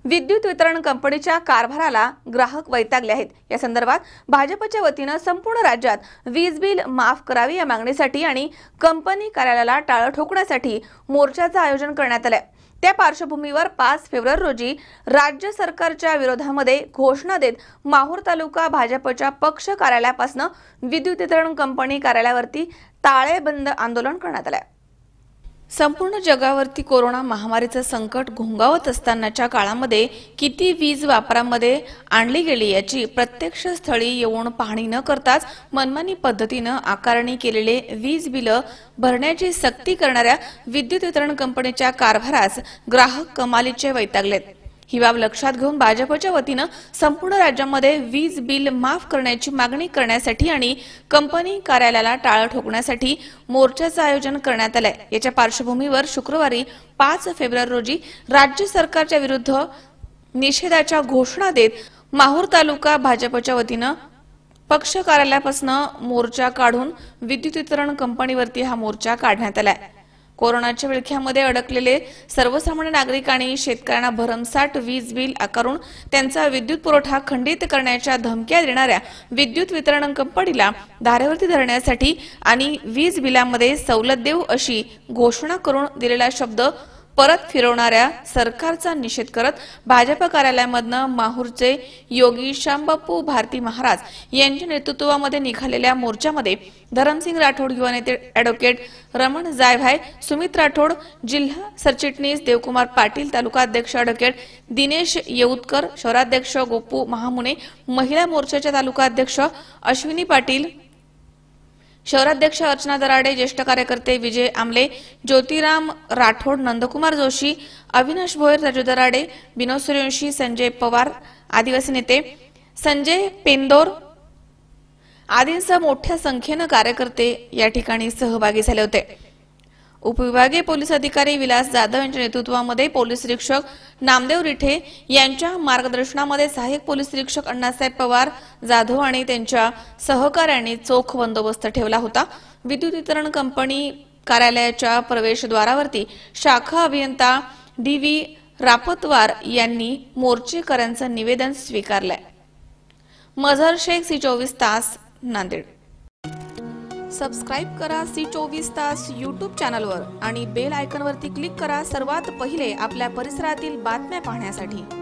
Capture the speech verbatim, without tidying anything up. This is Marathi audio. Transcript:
विद्युत वितरण कंपनीच्या कारभाराला ग्राहक वैतागले आहेत। या संदर्भात भाजपच्या वतीने संपूर्ण राज्यात वीज बिल माफ करावी या मागणीसाठी आणि कंपनी कार्यालयाला टाळं ठोकण्यासाठी मोर्चाचं आयोजन करण्यात आलंय। त्या पार्श्वभूमीवर पाच फेब्रुवारी रोजी राज्य सरकारच्या विरोधामध्ये घोषणा देत माहूर तालुका भाजपच्या पक्ष कार्यालयापासून विद्युत वितरण कंपनी कार्यालयावरती ताळेबंद आंदोलन करण्यात आलंय। संपूर्ण जगावरती कोरोना महामारीचं संकट घोंगावत असतानाच्या काळामध्ये किती वीज वापरामध्ये आणली गेली याची प्रत्यक्ष स्थळी येऊन पाहणी न करताच मनमानी पद्धतीनं आकारणी केलेले वीज बिल भरण्याची सक्ती करणाऱ्या विद्युत वितरण कंपनीच्या कारभारास ग्राहक कमालीचे वैतागलेत। ही बाब लक्षात घेऊन भाजपच्या वतीने संपूर्ण राज्यामध्ये वीज बिल माफ करण्याची मागणी करण्यासाठी आणि कंपनी कार्यालयाला टाळं ठोकण्यासाठी मोर्चाचं आयोजन करण्यात आलंय। याच्या पार्श्वभूमीवर शुक्रवारी पाच फेब्रुवारी रोजी राज्य सरकारच्या विरुद्ध निषेधाच्या घोषणा देत माहूर तालुका भाजपच्या वतीने पक्ष कार्यालयापासून मोर्चा काढून विद्युत वितरण कंपनीवरती हा मोर्चा काढण्यात आलाय। कोरोनाच्या विळख्यामध्ये अडकलेले सर्वसामान्य नागरिक आणि शेतकऱ्यांना भरमसाठ वीज बिल आकारून त्यांचा विद्युत पुरवठा खंडित करण्याच्या धमक्या देणाऱ्या विद्युत वितरण कंपनीला धारेवरती धरण्यासाठी आणि वीज बिलामध्ये सवलत देऊ अशी घोषणा करून दिलेला शब्द परत फिरवणाऱ्या सरकारचा निषेध करत भाजप कार्यालयामधनं माहूरचे योगी श्यामबापू भारती महाराज यांच्या नेतृत्वामध्ये निघालेल्या मोर्चामध्ये धरमसिंग राठोड युवा नेते ॲडव्होकेट रमण जायभाई, सुमित राठोड, जिल्हा सरचिटणीस देवकुमार पाटील, तालुका अध्यक्ष ॲडव्होकेट दिनेश येऊतकर, शहराध्यक्ष गोपू महामुने, महिला मोर्चाच्या तालुका अध्यक्ष अश्विनी पाटील, शहराध्यक्ष अर्चना दराडे, ज्येष्ठ कार्यकर्ते विजय आमले, ज्योतिराम राठोड, नंदकुमार जोशी, अविनाश भोयर, राजू दराडे, विनोद सूर्यवंशी, संजय पवार, आदिवासी नेते संजय पेंदोर आदींसह मोठ्या संख्येने कार्यकर्ते या ठिकाणी सहभागी झाले होते। उपविभागीय पोलीस अधिकारी विलास जाधव यांच्या नेतृत्वामध्ये पोलीस निरीक्षक नामदेव रिठे यांच्या मार्गदर्शनामध्ये सहाय्यक पोलीस निरीक्षक अण्णासाहेब पवार जाधव आणि त्यांच्या सहकाऱ्यांनी चोख बंदोबस्त ठेवला होता। विद्युत वितरण कंपनी कार्यालयाच्या प्रवेशद्वारावरती शाखा अभियंता डी व्ही रापतवार यांनी मोर्चेकऱ्यांचं निवेदन स्वीकारलंय। मझहर शेख, सी चोवीस तास, नांदेड। सबस्क्राइब करा सी चोवीस तास यूट्यूब चॅनलवर आणि बेल आयकॉनवरती क्लिक करा सर्वात पहिले आपल्या परिसरातील बातम्या पाहण्यासाठी।